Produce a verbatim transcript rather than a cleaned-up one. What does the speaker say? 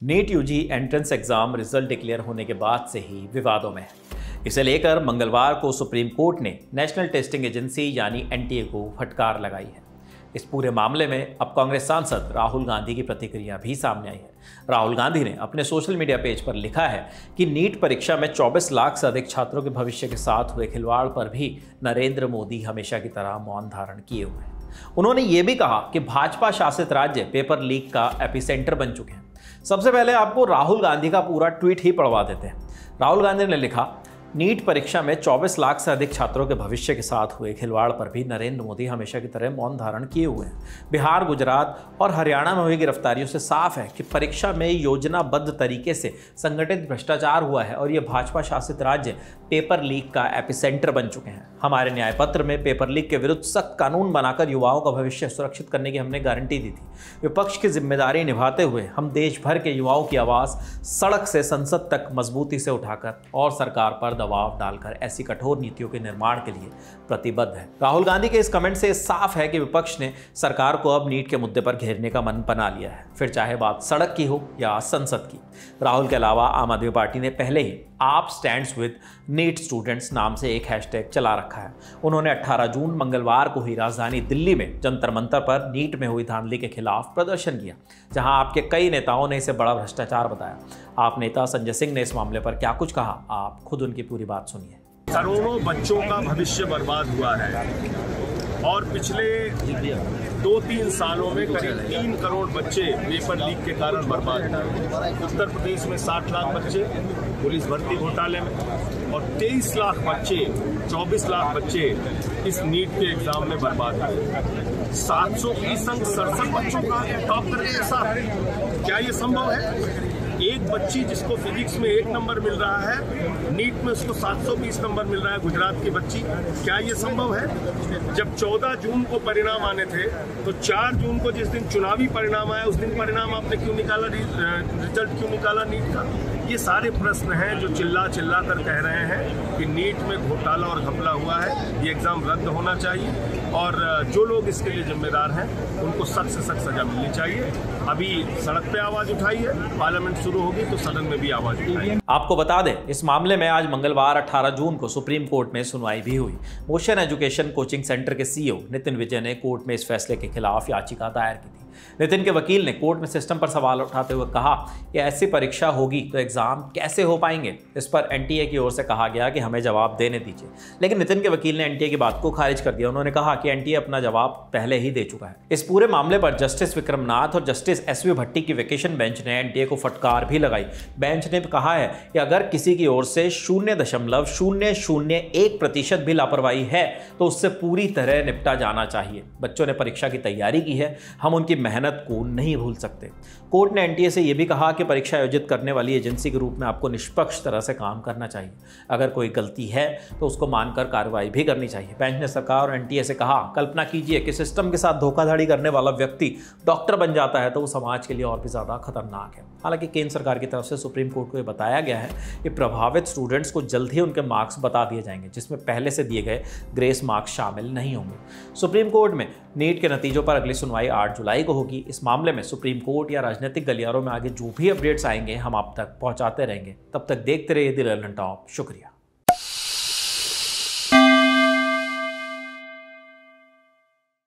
NEET UG entrance exam result declare होने के बाद से ही विवादों में है। इसे लेकर मंगलवार को सुप्रीम कोर्ट ने नेशनल टेस्टिंग एजेंसी यानी एनटीए को फटकार लगाई है। इस पूरे मामले में अब कांग्रेस सांसद राहुल गांधी की प्रतिक्रिया भी सामने आई है। राहुल गांधी ने अपने सोशल मीडिया पेज पर लिखा है कि नीट परीक्षा में चौबीस लाख से अधिक छात्रों के भविष्य के साथ हुए खिलवाड़ पर भी नरेंद्र मोदी हमेशा की तरह मौन धारण किए हुए हैं। उन्होंने ये भी कहा कि भाजपा शासित राज्य पेपर लीक का एपिसेंटर बन चुके हैं। सबसे पहले आपको राहुल गांधी का पूरा ट्वीट ही पढ़वा देते हैं। राहुल गांधी ने लिखा, नीट परीक्षा में चौबीस लाख से अधिक छात्रों के भविष्य के साथ हुए खिलवाड़ पर भी नरेंद्र मोदी हमेशा की तरह मौन धारण किए हुए हैं। बिहार, गुजरात और हरियाणा में हुई गिरफ्तारियों से साफ है कि परीक्षा में योजनाबद्ध तरीके से संगठित भ्रष्टाचार हुआ है और ये भाजपा शासित राज्य पेपर लीक का एपिसेंटर बन चुके हैं। हमारे न्याय पत्र में पेपर लीक के विरुद्ध सख्त कानून बनाकर युवाओं का भविष्य सुरक्षित करने की हमने गारंटी दी थी। विपक्ष की जिम्मेदारी निभाते हुए हम देश भर के युवाओं की आवाज़ सड़क से संसद तक मजबूती से उठाकर और सरकार पर दबाव डालकर ऐसी कठोर नीतियों के निर्माण के लिए प्रतिबद्ध है। राहुल गांधी के इस कमेंट से साफ है कि विपक्ष ने सरकार को अब नीट के मुद्दे पर घेरने का मन बना लिया है, फिर चाहे बात सड़क की हो या संसद की। राहुल के अलावा आम आदमी पार्टी ने पहले ही आप स्टैंड्स विद नीट स्टूडेंट्स नाम से एक हैशटैग चला रखा है। उन्होंने अठारह जून मंगलवार को ही राजधानी दिल्ली में जंतर मंतर पर नीट में हुई धांधली के खिलाफ प्रदर्शन किया, जहां आपके कई नेताओं ने इसे बड़ा भ्रष्टाचार बताया। आप नेता संजय सिंह ने इस मामले पर क्या कुछ कहा, आप खुद उनकी पूरी बात सुनिए। करोड़ों बच्चों का भविष्य बर्बाद हुआ है और पिछले दो तीन सालों में करीब तीन करोड़ बच्चे पेपर लीक के कारण बर्बाद हुए। उत्तर प्रदेश में साठ लाख बच्चे पुलिस भर्ती घोटाले में और तेईस लाख बच्चे चौबीस लाख बच्चे इस नीट के एग्जाम में बर्बाद हुए। सात सौ की संग सड़सठ बच्चों का टॉप करने के साथ क्या ये संभव है? एक बच्ची जिसको फिजिक्स में एक नंबर मिल रहा है, नीट में उसको सात सौ बीस नंबर मिल रहा है, गुजरात की बच्ची। क्या ये संभव है? जब चौदह जून को परिणाम आने थे तो चार जून को जिस दिन चुनावी परिणाम आया उस दिन परिणाम आपने क्यों निकाला, रिजल्ट क्यों निकाला नीट का? ये सारे प्रश्न हैं जो चिल्ला चिल्ला कर कह रहे हैं कि नीट में घोटाला और घपला हुआ है, ये एग्जाम रद्द होना चाहिए और जो लोग इसके लिए जिम्मेदार हैं उनको सख्त से सख्त सजा मिलनी चाहिए। अभी सड़क पे आवाज उठाई है, पार्लियामेंट शुरू होगी तो सदन में भी आवाज उठाई। आपको बता दें, इस मामले में आज मंगलवार अठारह जून को सुप्रीम कोर्ट में सुनवाई भी हुई। मोशन एजुकेशन कोचिंग सेंटर के सीईओ नितिन विजय ने कोर्ट में इस फैसले के खिलाफ याचिका दायर की थी। नितिन के वकील ने कोर्ट में सिस्टम पर सवाल उठाते हुए कहा कि ऐसी परीक्षा होगी तो एग्जाम कैसे हो पाएंगे। इस पर एनटीए की ओर से कहा गया कि हमें जवाब देने दीजिए, लेकिन नितिन के वकील ने एनटीए की बात को खारिज कर दिया। उन्होंने कहा कि एनटीए अपना जवाब पहले ही दे चुका है। इस पूरे मामले पर जस्टिस विक्रमनाथ और जस्टिस एसवी भट्टी की वेकेशन बेंच ने एनटीए को फटकार भी लगाई। बेंच ने कहा है कि अगर किसी की ओर से शून्य दशमलव शून्य शून्य एक प्रतिशत भी लापरवाही है तो उससे पूरी तरह निपटा जाना चाहिए। बच्चों ने परीक्षा की तैयारी की है, हम उनकी मेहनत को नहीं भूल सकते। कोर्ट ने एनटीए से यह भी कहा कि परीक्षा आयोजित करने वाली एजेंसी के रूप में आपको निष्पक्ष तरह से काम करना चाहिए। अगर कोई गलती है तो उसको मानकर कार्रवाई भी करनी चाहिए। बेंच ने सरकार और एनटीए से कहा, कल्पना कीजिए कि सिस्टम के साथ धोखाधड़ी करने वाला व्यक्ति डॉक्टर बन जाता है तो वो समाज के लिए और भी ज्यादा खतरनाक है। हालांकि केंद्र सरकार की तरफ से सुप्रीम कोर्ट को यह बताया गया है कि प्रभावित स्टूडेंट्स को जल्द ही उनके मार्क्स बता दिए जाएंगे, जिसमें पहले से दिए गए ग्रेस मार्क्स शामिल नहीं होंगे। सुप्रीम कोर्ट में नीट के नतीजों पर अगली सुनवाई आठ जुलाई को होगी। इस मामले में सुप्रीम कोर्ट या राजनीतिक गलियारों में आगे जो भी अपडेट्स आएंगे हम आप तक पहुंचाते रहेंगे। तब तक देखते रहिए द रिलेवेंट टॉप। शुक्रिया।